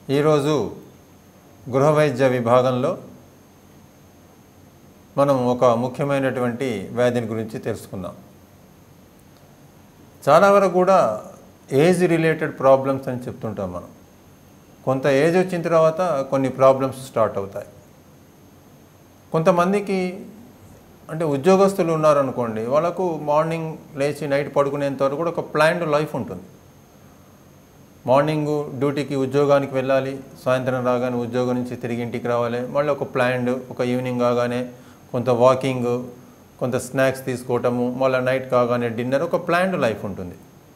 ఈరోజు గృహ వైద్య విభాగంలో మనం ఒక ముఖ్యమైనటువంటి వ్యాధిని గురించి తెలుసుకుందాం. చాలా వరకు కూడా ఏజ్ రిలేటెడ్ ప్రాబ్లమ్స్ అని చెప్తుంటాం మనం. కొంత ఏజ్ వచ్చిన తర్వాత కొన్ని ప్రాబ్లమ్స్ స్టార్ట్ అవుతాయి. కొంతమందికి అంటే ఉద్యోగస్తులు ఉన్నారనుకోండి, వాళ్ళకు మార్నింగ్ లేచి నైట్ పడుకునేంత వరకు కూడా ఒక ప్లాన్డ్ లైఫ్ ఉంటుంది. మార్నింగు డ్యూటీకి ఉద్యోగానికి వెళ్ళాలి, సాయంత్రం రాగానే ఉద్యోగం నుంచి తిరిగి ఇంటికి రావాలి, మళ్ళీ ఒక ప్లాన్డ్ ఒక ఈవినింగ్ కాగానే కొంత వాకింగ్, కొంత స్నాక్స్ తీసుకోవటము, మళ్ళీ నైట్ కాగానే డిన్నర్, ఒక ప్లాన్డ్ లైఫ్ ఉంటుంది.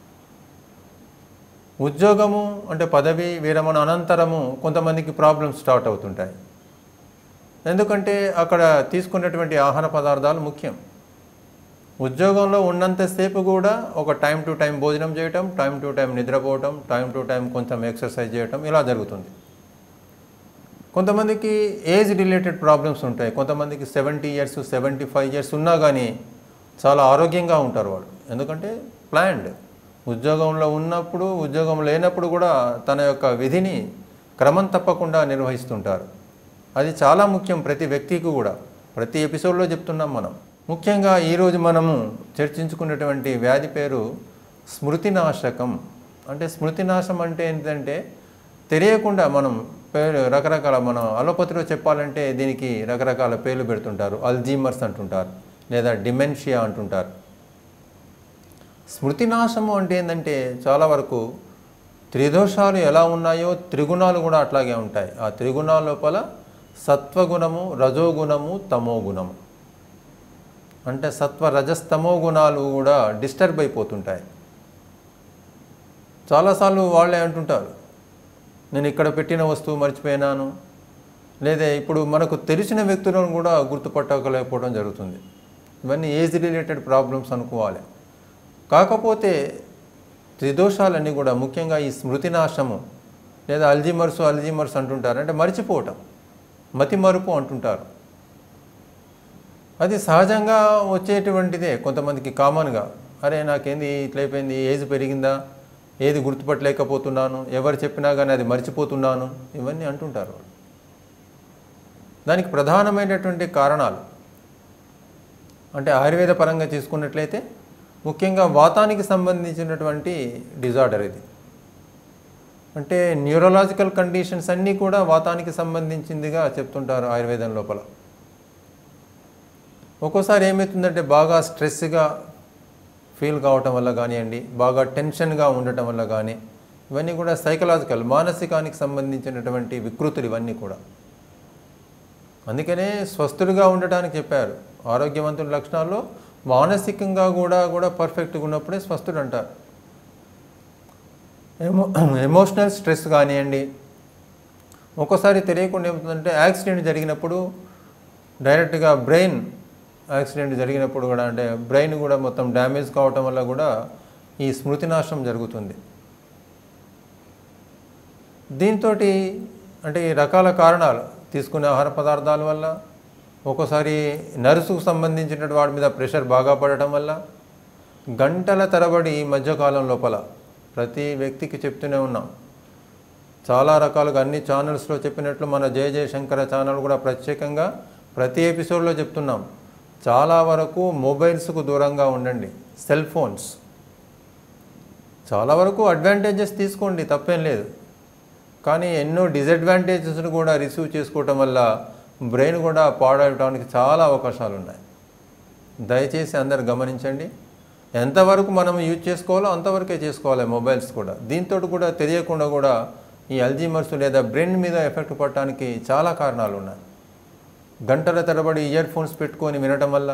ఉద్యోగము అంటే పదవి విరమణ అనంతరము కొంతమందికి ప్రాబ్లమ్స్ స్టార్ట్ అవుతుంటాయి. ఎందుకంటే అక్కడ తీసుకున్నటువంటి ఆహార పదార్థాలు ముఖ్యం. ఉద్యోగంలో ఉన్నంతసేపు కూడా ఒక టైం టు టైం భోజనం చేయటం, టైం టు టైం నిద్రపోవటం, టైం టు టైం కొంచెం ఎక్సర్సైజ్ చేయటం, ఇలా జరుగుతుంది. కొంతమందికి ఏజ్ రిలేటెడ్ ప్రాబ్లమ్స్ ఉంటాయి. కొంతమందికి 70 years 75 years ఉన్నా కానీ చాలా ఆరోగ్యంగా ఉంటారు వాళ్ళు. ఎందుకంటే ప్లాన్డ్ ఉద్యోగంలో ఉన్నప్పుడు, ఉద్యోగం లేనప్పుడు కూడా తన యొక్క విధిని క్రమం తప్పకుండా నిర్వహిస్తుంటారు. అది చాలా ముఖ్యం ప్రతి వ్యక్తికి కూడా. ప్రతి ఎపిసోడ్లో చెప్తున్నాం మనం. ముఖ్యంగా ఈరోజు మనము చర్చించుకున్నటువంటి వ్యాధి పేరు స్మృతినాశకం. అంటే స్మృతినాశం అంటే ఏంటంటే తెలియకుండా మనం పేరు రకరకాల, మనం అలోపతిలో చెప్పాలంటే దీనికి రకరకాల పేర్లు పెడుతుంటారు. అల్జీమర్స్ అంటుంటారు, లేదా డిమెన్షియా అంటుంటారు. స్మృతినాశము అంటే ఏంటంటే చాలా వరకు త్రిదోషాలు ఎలా ఉన్నాయో త్రిగుణాలు కూడా అట్లాగే ఉంటాయి. ఆ త్రిగుణాల లోపల సత్వగుణము, రజోగుణము, తమోగుణము, అంటే సత్వ రజస్తమో గుణాలు కూడా డిస్టర్బ్ అయిపోతుంటాయి. చాలాసార్లు వాళ్ళే అంటుంటారు, నేను ఇక్కడ పెట్టిన వస్తువు మర్చిపోయినాను, లేదా ఇప్పుడు మనకు తెలిసిన వ్యక్తులను కూడా గుర్తుపట్టలేకపోవడం జరుగుతుంది. ఇవన్నీ ఏజ్ రిలేటెడ్ ప్రాబ్లమ్స్ అనుకోవాలి. కాకపోతే త్రిదోషాలన్నీ కూడా ముఖ్యంగా ఈ స్మృతినాశము లేదా అల్జీమర్స్ అంటుంటారు. అంటే మర్చిపోవటం, మతిమరుపు అంటుంటారు. అది సహజంగా వచ్చేటువంటిదే. కొంతమందికి కామన్గా, అరే నాకేంది ఇట్లయిపోయింది, ఏజ్ పెరిగిందా, ఏది గుర్తుపట్టలేకపోతున్నాను, ఎవరు చెప్పినా కానీ అది మర్చిపోతున్నాను, ఇవన్నీ అంటుంటారు. దానికి ప్రధానమైనటువంటి కారణాలు అంటే ఆయుర్వేద పరంగా తీసుకున్నట్లయితే ముఖ్యంగా వాతానికి సంబంధించినటువంటి డిజార్డర్ ఇది. అంటే న్యూరలాజికల్ కండిషన్స్ అన్నీ కూడా వాతానికి సంబంధించిందిగా చెప్తుంటారు ఆయుర్వేదం లోపల. ఒక్కోసారి ఏమవుతుందంటే బాగా స్ట్రెస్గా ఫీల్ కావటం వల్ల కానివ్వండి, బాగా టెన్షన్గా ఉండటం వల్ల కానీ, ఇవన్నీ కూడా సైకలాజికల్, మానసికానికి సంబంధించినటువంటి వికృతులు ఇవన్నీ కూడా. అందుకనే స్వస్థులుగా ఉండటానికి చెప్పారు. ఆరోగ్యవంతుల లక్షణాల్లో మానసికంగా కూడా పర్ఫెక్ట్గా ఉన్నప్పుడే స్వస్థుడు అంటారు. ఎమోషనల్ స్ట్రెస్ కానివ్వండి, ఒక్కోసారి తెలియకుండా ఏమవుతుందంటే యాక్సిడెంట్ జరిగినప్పుడు డైరెక్ట్గా బ్రెయిన్ యాక్సిడెంట్ జరిగినప్పుడు కూడా, అంటే బ్రెయిన్ కూడా మొత్తం డ్యామేజ్ కావటం వల్ల కూడా ఈ స్మృతినాశం జరుగుతుంది. దీంతో అంటే ఈ రకాల కారణాలు, తీసుకునే ఆహార పదార్థాల వల్ల, ఒక్కోసారి నర్సుకు సంబంధించిన వాడి మీద ప్రెషర్ బాగా పడటం వల్ల, గంటల తరబడి ఈ మధ్యకాలం లోపల ప్రతి వ్యక్తికి చెప్తూనే ఉన్నాం. చాలా రకాలుగా అన్ని ఛానల్స్లో చెప్పినట్లు మన జయశంకర ఛానల్ కూడా ప్రత్యేకంగా ప్రతి ఎపిసోడ్లో చెప్తున్నాం. చాలా వరకు మొబైల్స్కు దూరంగా ఉండండి. సెల్ ఫోన్స్ చాలా వరకు అడ్వాంటేజెస్ తీసుకోండి, తప్పేం లేదు. కానీ ఎన్నో డిసడ్వాంటేజెస్ను కూడా రిసీవ్ చేసుకోవటం వల్ల బ్రెయిన్ కూడా పాడవడానికి చాలా అవకాశాలు ఉన్నాయి. దయచేసి అందరు గమనించండి. ఎంతవరకు మనం యూజ్ చేసుకోవాలో అంతవరకే చేసుకోవాలి మొబైల్స్ కూడా. దీంతో కూడా తెలియకుండా కూడా ఈ అల్జీమర్స్ లేదా బ్రెయిన్ మీద ఎఫెక్ట్ పడటానికి చాలా కారణాలు ఉన్నాయి. గంటల తరబడి ఇయర్ ఫోన్స్ పెట్టుకొని వినటం వల్ల,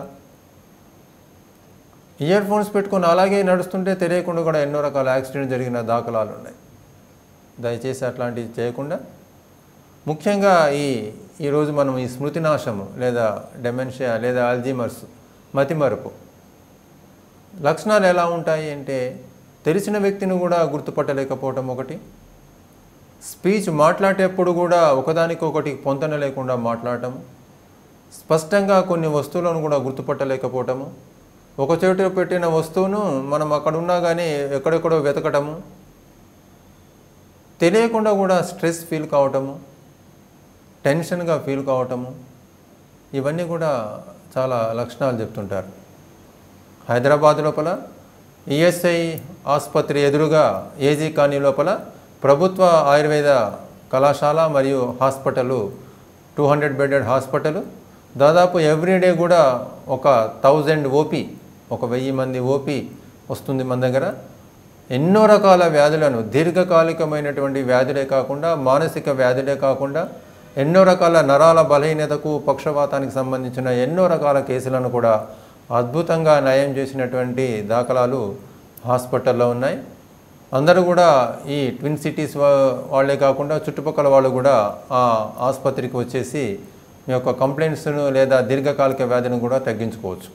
ఇయర్ ఫోన్స్ పెట్టుకొని అలాగే నడుస్తుంటే తెలియకుండా కూడా ఎన్నో రకాల యాక్సిడెంట్ జరిగిన దాఖలాలు ఉన్నాయి. దయచేసి అట్లాంటివి చేయకుండా, ముఖ్యంగా ఈరోజు మనం ఈ స్మృతినాశము లేదా డెమెన్షియా లేదా అల్జీమర్స్, మతిమరుపు లక్షణాలు ఎలా ఉంటాయి అంటే తెలిసిన వ్యక్తిని కూడా గుర్తుపట్టలేకపోవటం ఒకటి, స్పీచ్ మాట్లాడేటప్పుడు కూడా ఒకదానికొకటి పొంతన లేకుండా మాట్లాడటం, స్పష్టంగా కొన్ని వస్తువులను కూడా గుర్తుపట్టలేకపోవటము, ఒక చోట పెట్టిన వస్తువును మనం అక్కడ ఉన్నా కానీ ఎక్కడెక్కడో వెతకటము, తెలియకుండా కూడా స్ట్రెస్ ఫీల్ కావటము, టెన్షన్గా ఫీల్ కావటము, ఇవన్నీ కూడా చాలా లక్షణాలు చెప్తుంటారు. హైదరాబాద్ లోపల ఈఎస్ఐ ఆసుపత్రి ఎదురుగా ఏజీ కాలనీ లోపల ప్రభుత్వ ఆయుర్వేద కళాశాల మరియు హాస్పిటలు, 200 బెడెడ్ హాస్పిటలు. దాదాపు ఎవ్రీడే కూడా ఒక 1000 ఓపీ, 1000 మంది ఓపీ వస్తుంది మన దగ్గర. ఎన్నో రకాల వ్యాధులను, దీర్ఘకాలికమైనటువంటి వ్యాధులే కాకుండా, మానసిక వ్యాధులే కాకుండా, ఎన్నో రకాల నరాల బలహీనతకు, పక్షవాతానికి సంబంధించిన ఎన్నో రకాల కేసులను కూడా అద్భుతంగా నయం చేసినటువంటి దాఖలాలు హాస్పిటల్లో ఉన్నాయి. అందరూ కూడా ఈ ట్విన్ సిటీస్ వాళ్ళే కాకుండా చుట్టుపక్కల వాళ్ళు కూడా ఆ ఆసుపత్రికి వచ్చేసి మీ యొక్క కంప్లైంట్స్ను లేదా దీర్ఘకాలిక వ్యాధిని కూడా తగ్గించుకోవచ్చు.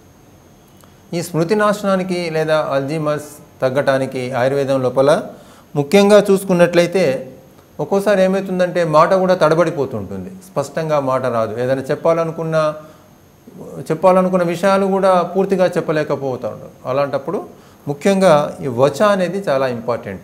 ఈ స్మృతి నాశనానికి లేదా అల్జీమర్స్ తగ్గటానికి ఆయుర్వేదం లోపల ముఖ్యంగా చూసుకున్నట్లయితే ఒక్కోసారి ఏమవుతుందంటే మాట కూడా తడబడిపోతుంటుంది, స్పష్టంగా మాట రాదు. ఏదైనా చెప్పాలనుకున్న విషయాలు కూడా పూర్తిగా చెప్పలేకపోతూ ఉంటారు. అలాంటప్పుడు ముఖ్యంగా ఈ వచ అనేది చాలా ఇంపార్టెంట్.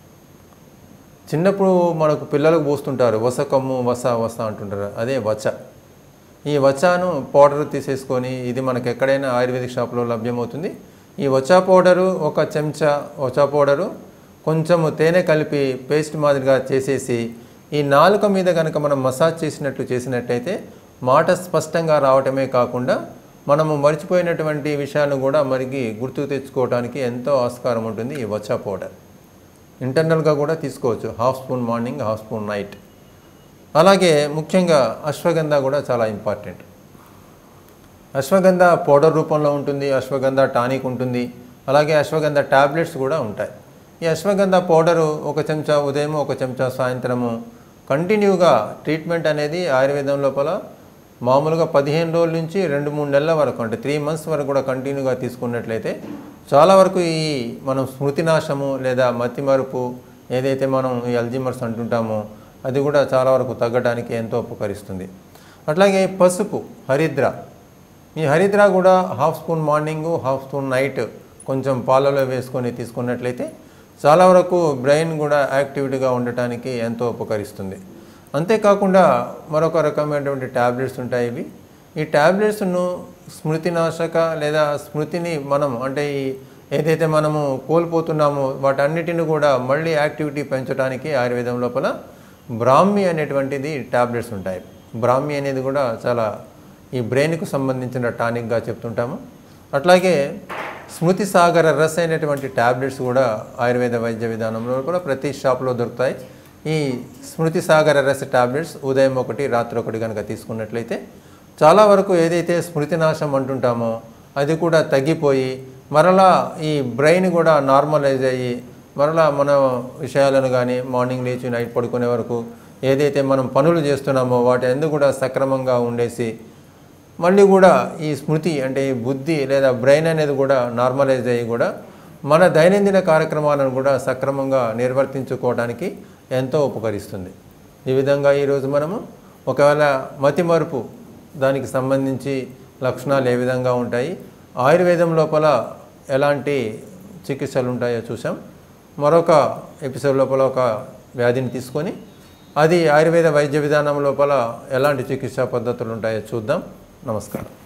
చిన్నప్పుడు మనకు పిల్లలకు పోస్తుంటారు వసకమ్ము, వస అంటుంటారు, అదే వచ. ఈ వచాను పౌడర్ తీసేసుకొని, ఇది మనకు ఎక్కడైనా ఆయుర్వేదిక్ షాప్లో లభ్యమవుతుంది. ఈ వచా పౌడరు, 1 చెంచా వచా పౌడరు, కొంచెము తేనె కలిపి పేస్ట్ మాదిరిగా చేసేసి ఈ నాలుక మీద కనుక మనం మసాజ్ చేసినట్టయితే మాట స్పష్టంగా రావటమే కాకుండా మనము మర్చిపోయినటువంటి విషయాలను కూడా మరికి గుర్తుకు తెచ్చుకోవడానికి ఎంతో ఆస్కారం ఉంటుంది ఈ వచా పౌడర్. ఇంటర్నల్గా కూడా తీసుకోవచ్చు, 1/2 స్పూన్ మార్నింగ్, 1/2 స్పూన్ నైట్. అలాగే ముఖ్యంగా అశ్వగంధ కూడా చాలా ఇంపార్టెంట్. అశ్వగంధ పౌడర్ రూపంలో ఉంటుంది, అశ్వగంధ టానిక్ ఉంటుంది, అలాగే అశ్వగంధ ట్యాబ్లెట్స్ కూడా ఉంటాయి. ఈ అశ్వగంధ పౌడరు 1 చెంచా ఉదయం, 1 చెంచా సాయంత్రము కంటిన్యూగా ట్రీట్మెంట్ అనేది ఆయుర్వేదం లోపల మామూలుగా 15 రోజుల నుంచి 2-3 నెలల వరకు, అంటే 3 మంత్స్ వరకు కూడా కంటిన్యూగా తీసుకున్నట్లయితే చాలా వరకు ఈ మనం స్మృతి నాశము లేదా మతిమరుపు ఏదైతే మనం ఈ అల్జీమర్స్ అంటుంటామో అది కూడా చాలా వరకు తగ్గడానికి ఎంతో ఉపకరిస్తుంది. అట్లాగే పసుపు, హరిద్ర. ఈ హరిద్ర కూడా 1/2 స్పూన్ మార్నింగు, 1/2 స్పూన్ నైట్ కొంచెం పాలలో వేసుకొని తీసుకున్నట్లయితే చాలా వరకు బ్రెయిన్ కూడా యాక్టివిటీగా ఉండటానికి ఎంతో ఉపకరిస్తుంది. అంతేకాకుండా మరొక రకమైనటువంటి ట్యాబ్లెట్స్ ఉంటాయి. ఈ ట్యాబ్లెట్స్ను స్మృతినాశక లేదా స్మృతిని మనం అంటే ఏదైతే మనము కోల్పోతున్నామో వాటన్నిటిని కూడా మళ్ళీ యాక్టివిటీ పెంచడానికి ఆయుర్వేదం లోపల బ్రాహ్మి అనేటువంటిది ట్యాబ్లెట్స్ ఉంటాయి. బ్రాహ్మి అనేది కూడా చాలా ఈ బ్రెయిన్కు సంబంధించిన టానిక్గా చెప్తుంటాము. అట్లాగే స్మృతి సాగర రస్ అయినటువంటి ట్యాబ్లెట్స్ కూడా ఆయుర్వేద వైద్య విధానంలో కూడా ప్రతి షాప్లో దొరుకుతాయి. ఈ స్మృతి సాగర రస ట్యాబ్లెట్స్ ఉదయం 1, రాత్రి 1 కనుక తీసుకున్నట్లయితే చాలా వరకు ఏదైతే స్మృతి నాశం అంటుంటామో అది కూడా తగ్గిపోయి మరలా ఈ బ్రెయిన్ కూడా నార్మలైజ్ అయ్యి మరలా మన విషయాలను కానీ మార్నింగ్ లేచి నైట్ పడుకునే వరకు ఏదైతే మనం పనులు చేస్తున్నామో వాటి ఎందుకు కూడా సక్రమంగా ఉండేసి మళ్ళీ కూడా ఈ స్మృతి అంటే ఈ బుద్ధి లేదా బ్రెయిన్ అనేది కూడా నార్మలైజ్ అయ్యి కూడా మన దైనందిన కార్యక్రమాలను కూడా సక్రమంగా నిర్వర్తించుకోవడానికి ఎంతో ఉపకరిస్తుంది. ఈ విధంగా ఈరోజు మనము ఒకవేళ మతిమరుపు దానికి సంబంధించి లక్షణాలు ఏ విధంగా ఉంటాయి, ఆయుర్వేదం లోపల ఎలాంటి చికిత్సలు ఉంటాయో చూసాం. మరొక ఎపిసోడ్ లోపల ఒక వ్యాధిని తీసుకొని అది ఆయుర్వేద వైద్య విధానం లోపల ఎలాంటి చికిత్సా పద్ధతులు ఉంటాయో చూద్దాం. నమస్కారం.